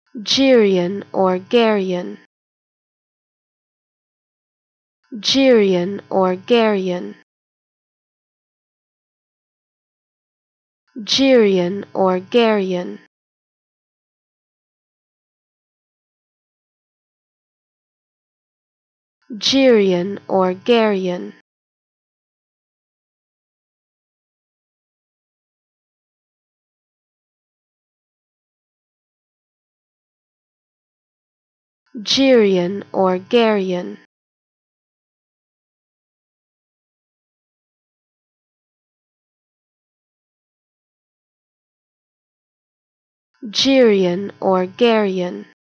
Geryon or Geryon. Geryon or Geryon. Geryon or Geryon. Geryon or Geryon. Geryon or Geryon. Geryon or Geryon.